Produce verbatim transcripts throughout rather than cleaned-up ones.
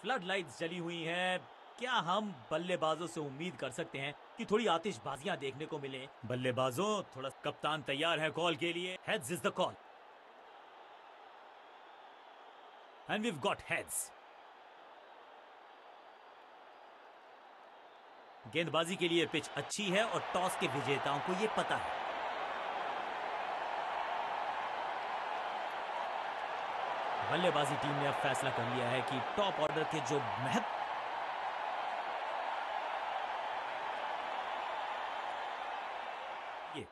Flood lights जली हुई हैं। क्या हम बल्लेबाजों से उम्मीद कर सकते हैं कि थोड़ी आतिशबाजियां देखने को मिले? बल्लेबाजों, थोड़ा कप्तान तैयार है कॉल के लिए। Heads is the call and we have got heads. गेंदबाजी के लिए पिच अच्छी है और टॉस के विजेताओं को यह पता है। बल्लेबाजी टीम ने अब फैसला कर लिया है कि टॉप ऑर्डर के जो महत्व ये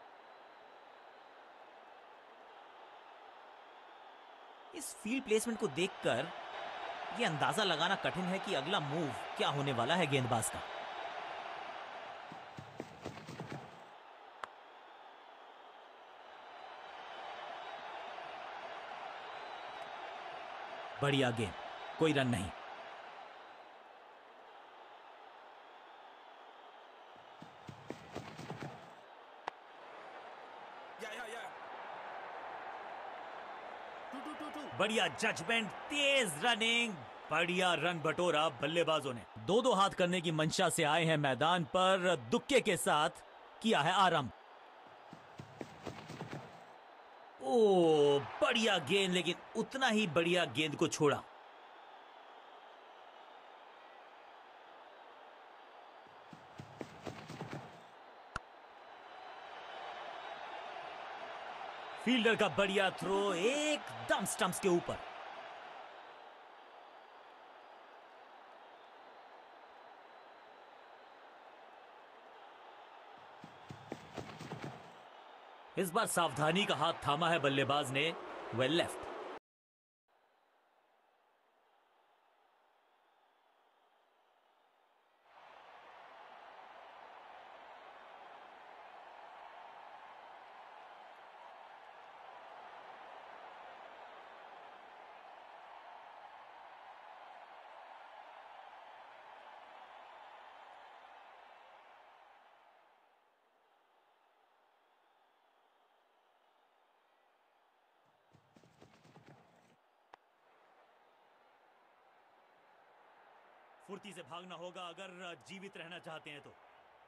इस फील्ड प्लेसमेंट को देखकर यह अंदाजा लगाना कठिन है कि अगला मूव क्या होने वाला है गेंदबाज का। बढ़िया गेंद, कोई रन नहीं। बढ़िया जजमेंट, तेज रनिंग, बढ़िया रन बटोरा बल्लेबाजों ने। दो दो हाथ करने की मंशा से आए हैं मैदान पर, दुक्के के साथ किया है आरंभ। ओ बढ़िया गेंद, लेकिन उतना ही बढ़िया गेंद को छोड़ा। फील्डर का बढ़िया थ्रो एकदम स्टंप्स के ऊपर। इस बार सावधानी का हाथ थामा है बल्लेबाज ने। Well left. फुर्ती से भागना होगा अगर जीवित रहना चाहते हैं तो।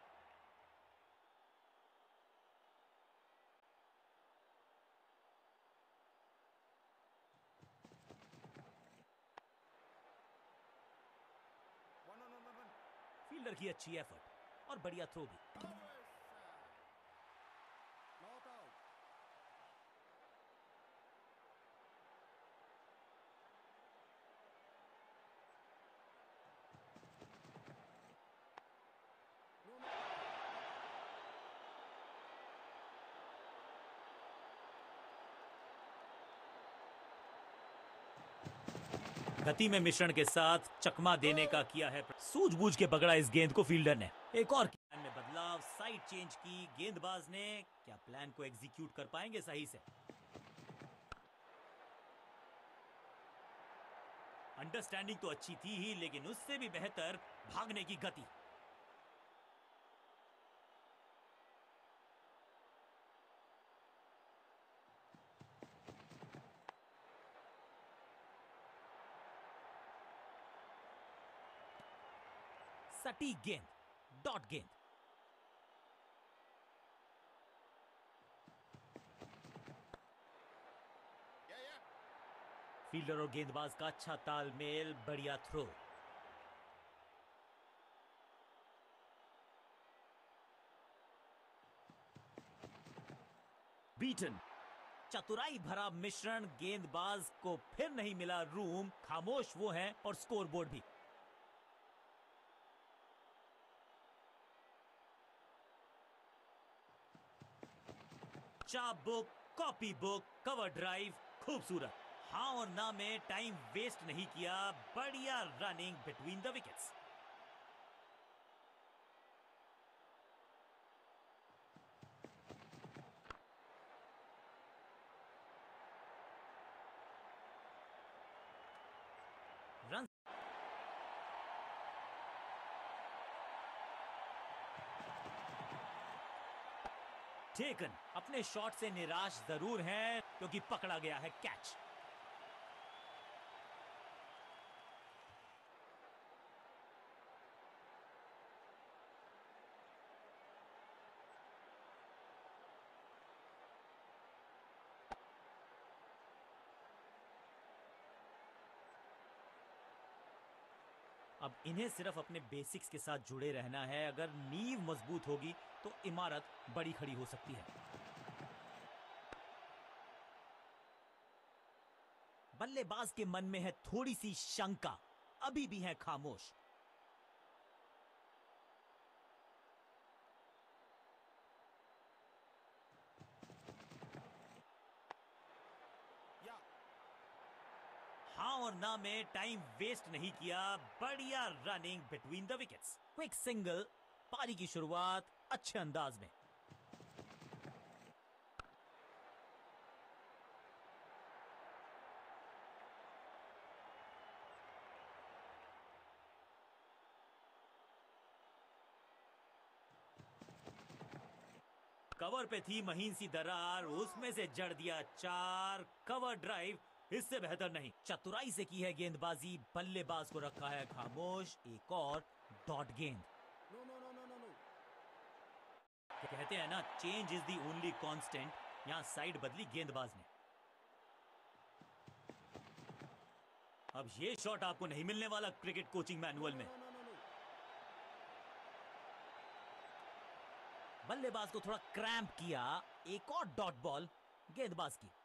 फील्डर की अच्छी एफर्ट और बढ़िया थ्रो भी। गति में मिश्रण के साथ चकमा देने का किया है, सूझबूझ के पकड़ा इस गेंद को फील्डर ने। एक और प्लान में बदलाव, साइड चेंज की गेंदबाज ने। क्या प्लान को एग्जीक्यूट कर पाएंगे सही से? अंडरस्टैंडिंग तो अच्छी थी ही, लेकिन उससे भी बेहतर भागने की गति। सटीक गेंद, डॉट गेंद। फील्डर और गेंदबाज का अच्छा तालमेल, बढ़िया थ्रो। बीटन, चतुराई भरा मिश्रण, गेंदबाज को फिर नहीं मिला रूम। खामोश वो हैं और स्कोरबोर्ड भी। चाप book, copy book, cover drive, खूबसूरत। हाँ और ना में टाइम वेस्ट नहीं किया। बढ़िया running between the wickets. Run taken. अपने शॉट से निराश जरूर हैं क्योंकि पकड़ा गया है कैच। अब इन्हें सिर्फ अपने बेसिक्स के साथ जुड़े रहना है। अगर नींव मजबूत होगी तो इमारत बड़ी खड़ी हो सकती है। बल्लेबाज के मन में है थोड़ी सी शंका, अभी भी है खामोश। हाँ और ना में टाइम वेस्ट नहीं किया। बढ़िया running between the wickets. Quick single. पारी की शुरुआत अच्छे अंदाज में। कवर पे थी महीन सी दरार, उसमें से जड़ दिया चार। कवर ड्राइव इससे बेहतर नहीं। चतुराई से की है गेंदबाजी, बल्लेबाज को रखा है खामोश। एक और डॉट गेंद। No no no no no no. कहते हैं ना, change is the only constant. यहां साइड बदली गेंदबाज ने। अब ये शॉट आपको नहीं मिलने वाला क्रिकेट कोचिंग मैनुअल में। बल्लेबाज को थोड़ा क्रैम्प किया। एक और डॉट बॉल गेंदबाज की।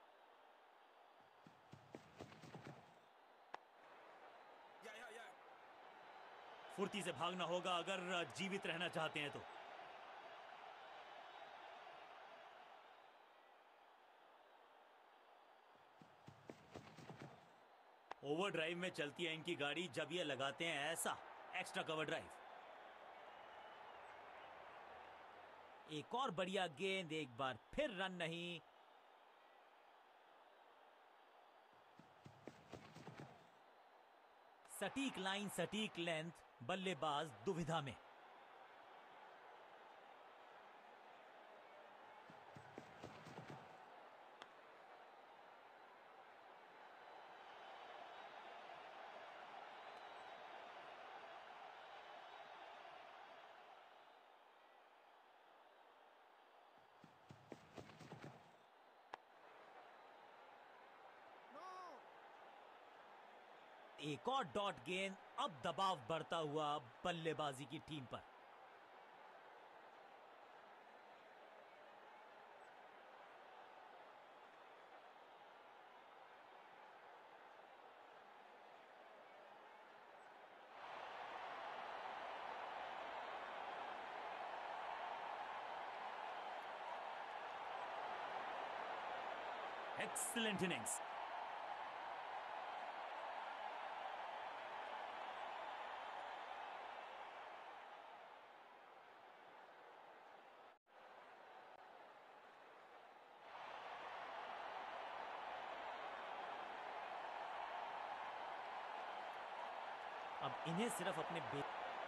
फुर्ती से भागना होगा अगर जीवित रहना चाहते हैं तो। ओवर ड्राइव में चलती है इनकी गाड़ी जब ये लगाते हैं ऐसा एक्स्ट्रा कवर ड्राइव। एक और बढ़िया गेंद, एक बार फिर रन नहीं। सटीक लाइन, सटीक लेंथ, बल्लेबाज दुविधा में। एक और डॉट गेंद। अब दबाव बढ़ता हुआ बल्लेबाजी की टीम पर। Excellent innings. अब इन्हें सिर्फ अपने बे...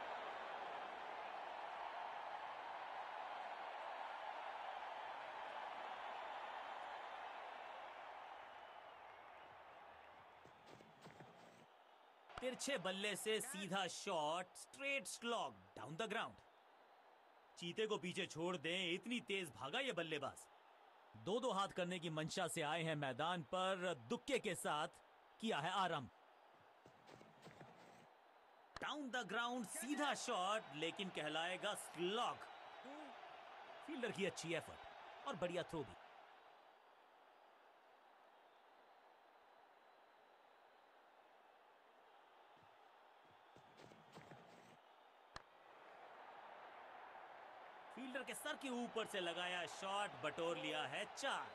तिरछे बल्ले से सीधा shot, straight slog down the ground. चीते को पीछे छोड़ दें, इतनी तेज भागा ये बल्लेबाज। दो दो हाथ करने की मंशा से आए हैं मैदान पर, दुक्के के साथ किया है आरंभ। डाउन द ग्राउंड सीधा शॉट, लेकिन कहलाएगा स्लॉग। फील्डर की अच्छी एफर्ट और बढ़िया थ्रो भी। फील्डर के सर के ऊपर से लगाया शॉट, बटोर लिया है चार।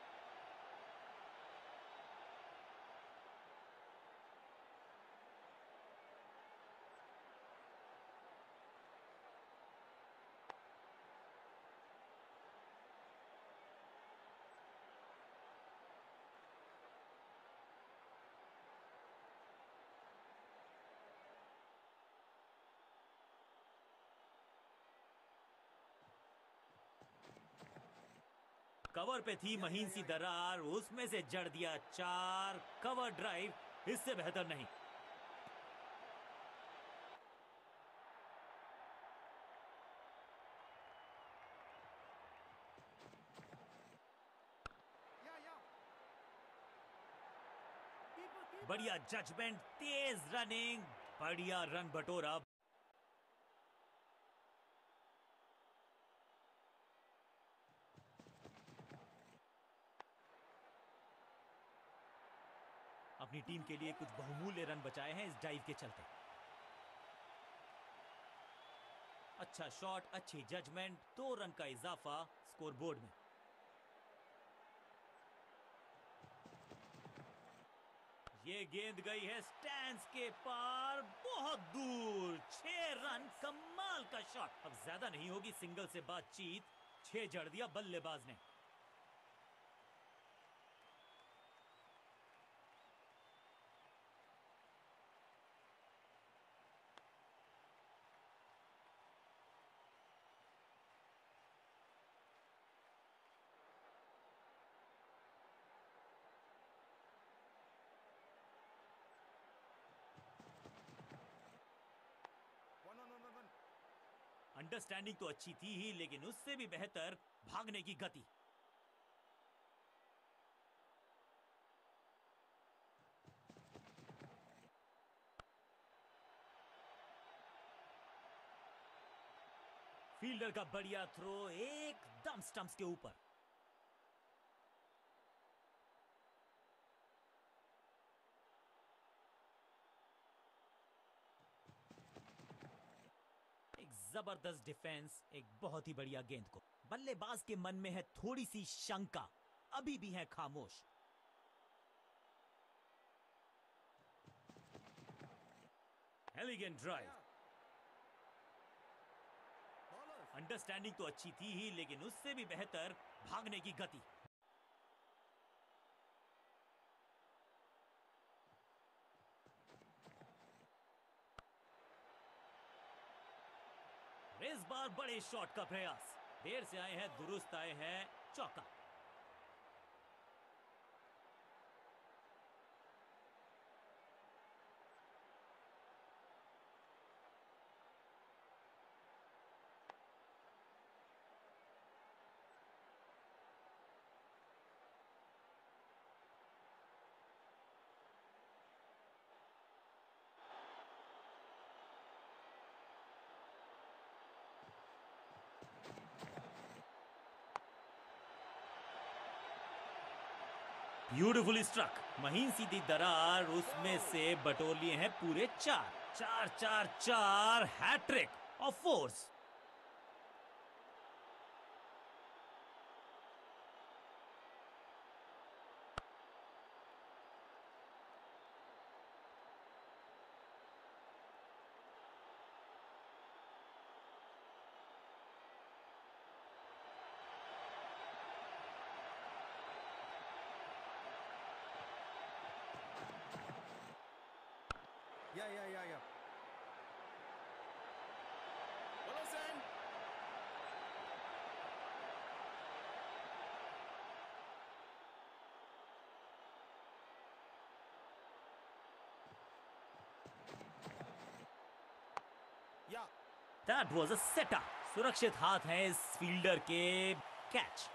कवर पे थी महीन सी दरार, उसमें से जड़ दिया चार। कवर ड्राइव इससे बेहतर नहीं। बढ़िया जजमेंट, तेज रनिंग, बढ़िया रन बटोरा। अपनी टीम के लिए कुछ बहुमूल्य रन बचाए हैं इस डाइव के चलते। अच्छा शॉट, अच्छी जजमेंट, दो रन का इजाफा स्कोरबोर्ड में। ये गेंद गई है स्टैंड्स के पार, बहुत दूर, छह रन, कमाल का शॉट। अब ज्यादा नहीं होगी सिंगल से बातचीत, छह जड़ दिया बल्लेबाज ने। अंडरस्टैंडिंग तो अच्छी थी ही, लेकिन उससे भी बेहतर भागने की गति। फील्डर का बढ़िया थ्रो, एकदम स्टंप्स के ऊपर। एक जबरदस्त डिफेंस, एक बहुत ही बढ़िया गेंद को। बल्लेबाज के मन में है थोड़ी सी शंका, अभी भी है खामोश। Elegant drive. अंडरस्टैंडिंग तो अच्छी थी ही, लेकिन उससे भी बेहतर भागने की गति। इस बार बड़े शॉट का प्रयास, देर से आए हैं, दुरुस्त आए हैं, चौका। ब्यूटिफुली स्ट्रक, महीन सीधी दरार, उसमें से बटोर लिए हैं पूरे चार। चार चार चार, hat trick of fours. Yeah, yeah, yeah, yeah. Well, listen. Yeah. That was a setup. सुरक्षित हाथ हैं इस फील्डर के, कैच।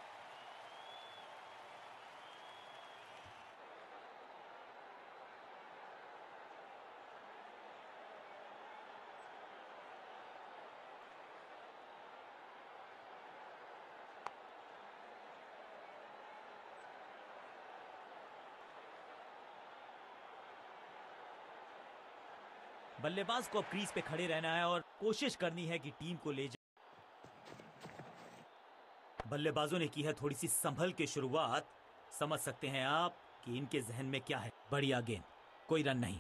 बल्लेबाज को अब क्रीज पे खड़े रहना है और कोशिश करनी है कि टीम को ले जाए। बल्लेबाजों ने की है थोड़ी सी संभल के शुरुआत, समझ सकते हैं आप कि इनके जहन में क्या है। बढ़िया गेंद, कोई रन नहीं।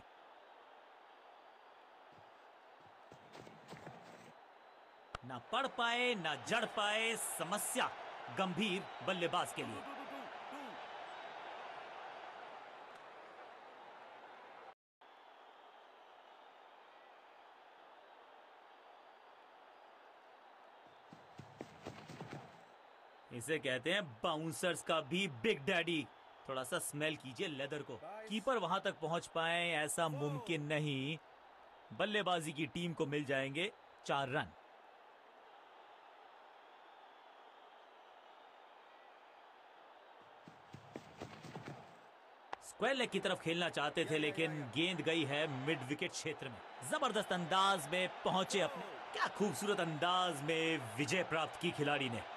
ना पढ़ पाए ना जड़ पाए, समस्या गंभीर बल्लेबाज के लिए। इसे कहते हैं बाउंसर्स का भी बिग डैडी। थोड़ा सा स्मेल कीजिए लेदर को। कीपर वहां तक पहुंच पाए ऐसा मुमकिन नहीं। बल्लेबाजी की टीम को मिल जाएंगे चार रन। स्क्वायर लेग की तरफ खेलना चाहते थे, लेकिन गेंद गई है मिड विकेट क्षेत्र में। जबरदस्त अंदाज में पहुंचे अपने, क्या खूबसूरत अंदाज में विजय प्राप्त की खिलाड़ी ने।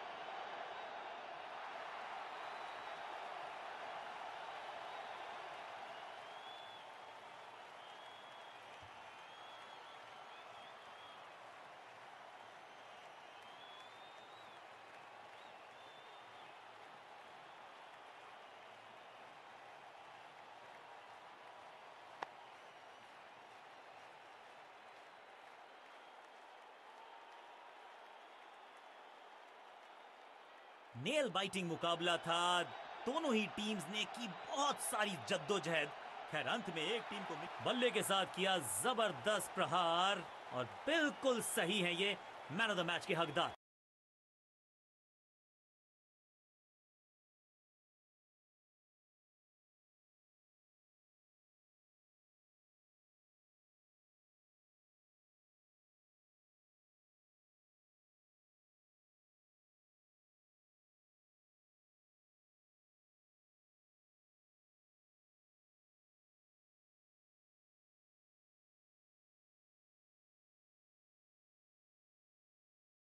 नेल बाइटिंग मुकाबला था, दोनों ही टीम्स ने की बहुत सारी जद्दोजहद। खैर अंत में एक टीम को बल्ले के साथ किया जबरदस्त प्रहार और बिल्कुल सही है ये मैन ऑफ द मैच के हकदार।